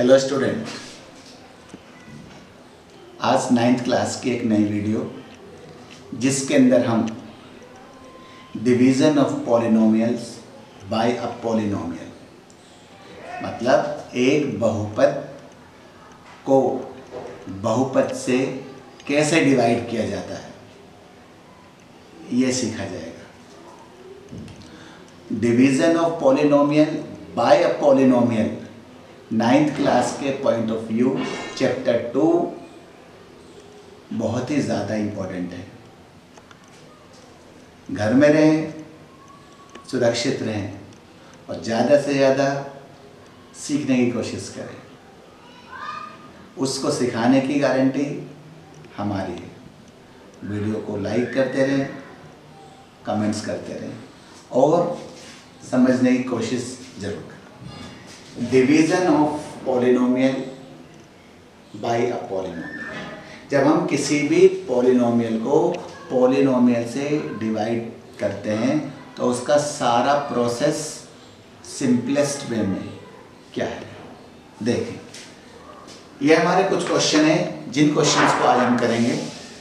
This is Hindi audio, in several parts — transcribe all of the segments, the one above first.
हेलो स्टूडेंट, आज 9th क्लास की एक नई वीडियो जिसके अंदर हम division of polynomials by a polynomial, मतलब एक बहुपद को बहुपद से कैसे डिवाइड किया जाता है ये सीखा जाएगा। Division of polynomial by a polynomial 9th class के पॉइंट ऑफ व्यू चैप्टर 2 बहुत ही ज़्यादा इम्पोर्टेंट है। घर में रहें, सुरक्षित रहें और ज़्यादा से ज़्यादा सीखने की कोशिश करें। उसको सिखाने की गारंटी हमारी है। वीडियो को लाइक करते रहें, कमेंट्स करते रहें और समझने की कोशिश ज़रूर करें। Division of polynomial by a polynomial, जब हम किसी भी पॉलिनोमियल को पॉलिनोमियल से डिवाइड करते हैं तो उसका सारा प्रोसेस सिंपलेस्ट वे में क्या है देखें। ये हमारे कुछ क्वेश्चन हैं जिन क्वेश्चंस को आज हम करेंगे।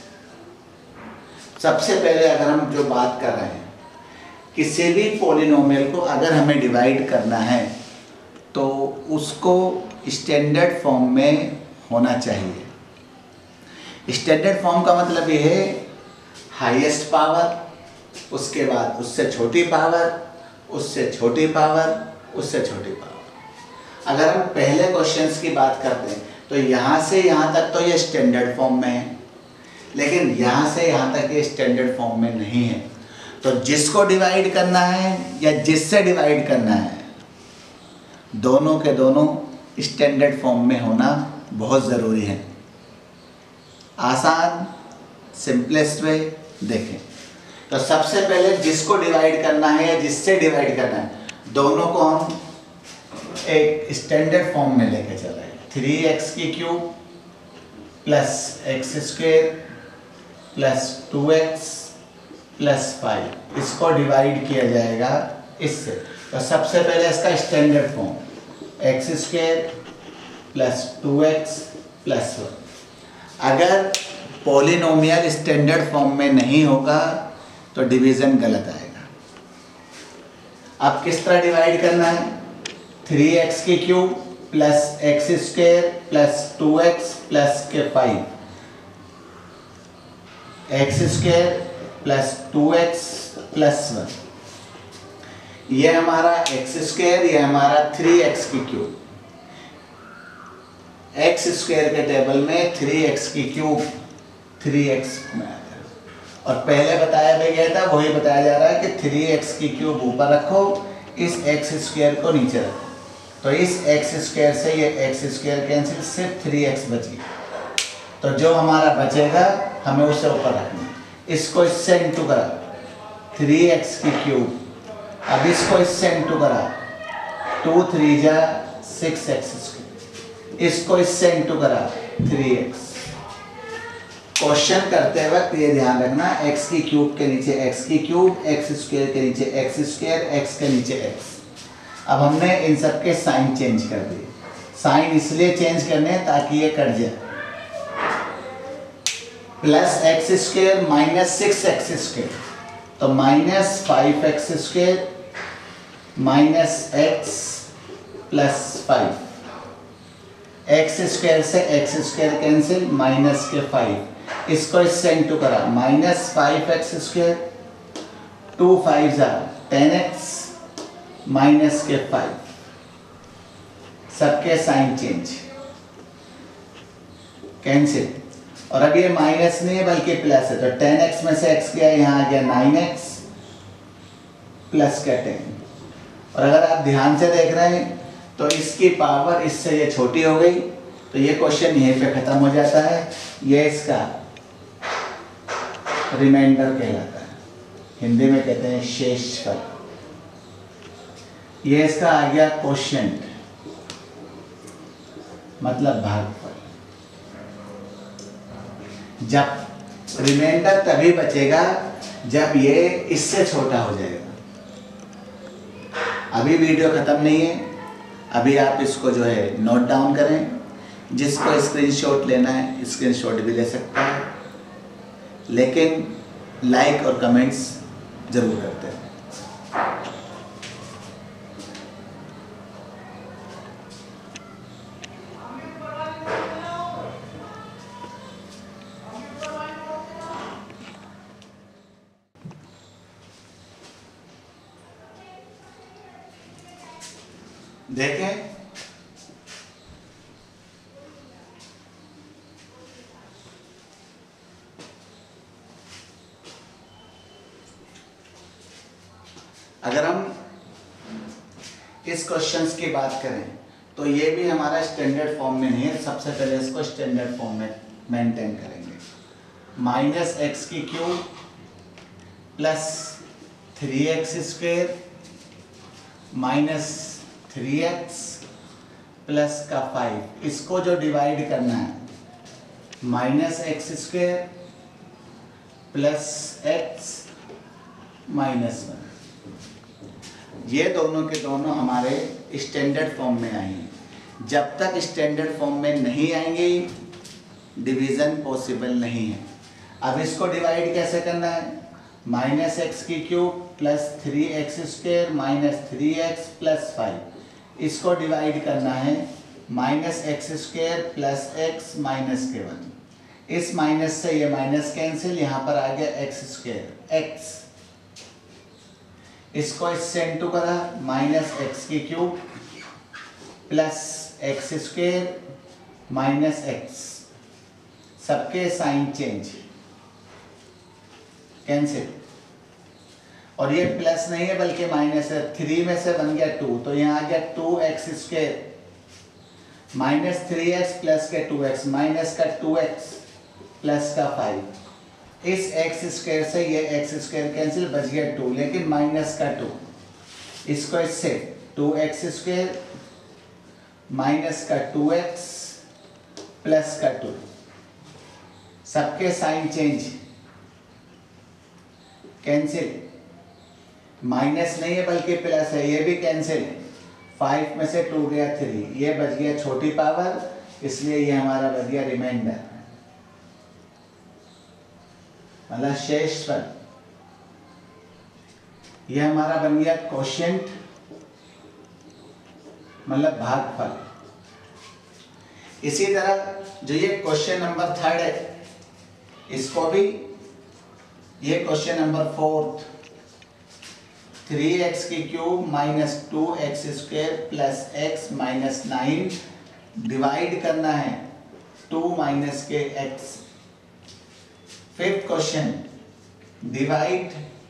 सबसे पहले अगर हम जो बात कर रहे हैं, किसी भी पॉलिनोमियल को अगर हमें डिवाइड करना है तो उसको स्टैंडर्ड फॉर्म में होना चाहिए। स्टैंडर्ड फॉर्म का मतलब ये है हाईएस्ट पावर, उसके बाद उससे छोटी पावर, उससे छोटी पावर, उससे छोटी पावर। अगर हम पहले क्वेश्चंस की बात करते हैं तो यहाँ से यहाँ तक तो ये स्टैंडर्ड फॉर्म में है, लेकिन यहाँ से यहाँ तक ये स्टैंडर्ड फॉर्म में नहीं है। तो जिसको डिवाइड करना है या जिससे डिवाइड करना है, दोनों के दोनों स्टैंडर्ड फॉर्म में होना बहुत ज़रूरी है। आसान सिंपलेस्ट वे देखें तो सबसे पहले जिसको डिवाइड करना है या जिससे डिवाइड करना है, दोनों को हम एक स्टैंडर्ड फॉर्म में लेके चल रहे हैं। 3x³ plus x² plus 2x plus 5, इसको डिवाइड किया जाएगा इससे। तो सबसे पहले इसका standard form x² plus 2x plus 1। अगर पॉलिनोमियल स्टैंडर्ड फॉर्म में नहीं होगा तो डिवीज़न गलत आएगा। अब किस तरह डिवाइड करना है? 3x³ plus x² plus 2x plus के 5, x² प्लस 2x प्लस 1। ये हमारा x², ये हमारा 3x³ x² के टेबल में 3x³ 3x में आ गया और पहले बताया भी गया था, वही बताया जा रहा है कि 3x³ ऊपर रखो, इस x² को नीचे रखो। तो इस x² से ये x² कैंसिल, सिर्फ 3x बची। तो जो हमारा बचेगा हमें उसे ऊपर रखना है। इसको इससे इंटू करा 3x³, अब इसको इससे इंटू करा 2 3 जा 6x², इसको इससे इंटू करा 3x। क्वेश्चन करते वक्त ये ध्यान रखना, x³ के नीचे x³ x² के नीचे x², x के नीचे x। अब हमने इन सब के साइन चेंज कर दिए। साइन इसलिए चेंज करने ताकि ये कट जाए। प्लस x² माइनस 6x², तो minus 5x² minus x plus 5, x² से x² कैंसिल, माइनस के 5, इसको इससे इंटू करा माइनस 5x², 2 5 जा 10x माइनस के 5, सबके साइन चेंज कैंसिल। और अब ये माइनस नहीं है बल्कि प्लस है, तो 10x में से x गया, यहाँ आ गया 9x प्लस का 10। और अगर आप ध्यान से देख रहे हैं तो इसकी पावर इससे ये छोटी हो गई, तो ये क्वेश्चन यहीं पे ख़त्म हो जाता है। ये इसका रिमाइंडर कहलाता है, हिंदी में कहते हैं शेषफल। ये इसका आ गया क्वोशिएंट, मतलब भागफल। जब रिमाइंडर तभी बचेगा जब ये इससे छोटा हो जाएगा। अभी वीडियो ख़त्म नहीं है, अभी आप इसको जो है नोट डाउन करें, जिसको स्क्रीनशॉट लेना है स्क्रीनशॉट भी ले सकता है, लेकिन लाइक और कमेंट्स ज़रूर करते हैं। देखें, अगर हम इस क्वेश्चंस की बात करें तो ये भी हमारा स्टैंडर्ड फॉर्म में नहीं है। सबसे पहले इसको स्टैंडर्ड फॉर्म में मेंटेन करेंगे। माइनस एक्स की cube plus 3x square minus 3x plus का 5, इसको जो डिवाइड करना है minus x square plus x minus 1, ये दोनों के दोनों हमारे स्टैंडर्ड फॉर्म में आएंगे। जब तक स्टैंडर्ड फॉर्म में नहीं आएंगे डिवीज़न पॉसिबल नहीं है। अब इसको डिवाइड कैसे करना है? माइनस एक्स की cube plus 3x square minus 3x plus 5, इसको डिवाइड करना है minus x square plus x minus के 1। इस माइनस से ये माइनस कैंसिल, यहाँ पर आ गया एक्स स्क्वायर एक्स, इसको इससे इंटू करा माइनस एक्स की cube plus x square minus x, सबके साइन चेंज कैंसिल, और ये प्लस नहीं है बल्कि माइनस है। 3 में से बन गया 2, तो यहाँ आ गया 2x square minus 3x plus के 2x माइनस का 2x प्लस का 5। इस x स्क्वायर से ये x स्क्वायर कैंसिल, बच गया 2, लेकिन माइनस का 2, इसको इससे 2x स्क्वायर माइनस का 2x प्लस का 2, सबके साइन चेंज कैंसिल, माइनस नहीं है बल्कि प्लस है, ये भी कैंसिल। 5 में से 2 गया 3, ये बच गया छोटी पावर, इसलिए ये हमारा बच गया रिमाइंडर, मतलब शेषफल। ये हमारा बन गया कोशेंट, मतलब भागफल। इसी तरह जो ये क्वेश्चन नंबर 3 है, इसको भी ये क्वेश्चन नंबर 4, 3x की cube minus 2x square plus x minus 9 divide करना है 2 माइनस के x। 5th question, divide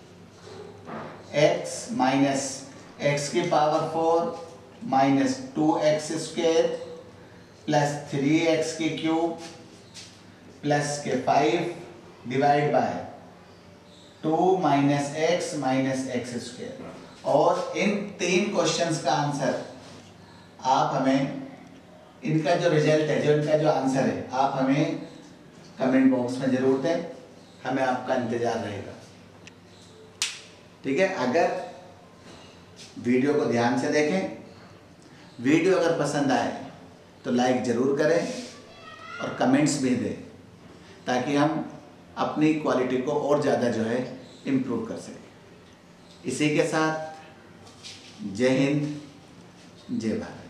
x minus x की power 4 minus 2x square plus 3x की क्यूब प्लस के 5 divide by 2 minus x minus x square. और इन 3 क्वेश्चंस का आंसर आप हमें, इनका जो रिजल्ट है, जो इनका जो आंसर है, आप हमें कमेंट बॉक्स में जरूर दें, हमें आपका इंतजार रहेगा। ठीक है, अगर वीडियो को ध्यान से देखें, वीडियो अगर पसंद आए तो लाइक ज़रूर करें और कमेंट्स भी दें, ताकि हम अपनी क्वालिटी को और ज़्यादा जो है इम्प्रूव कर सकें। इसी के साथ जय हिंद, जय भारत।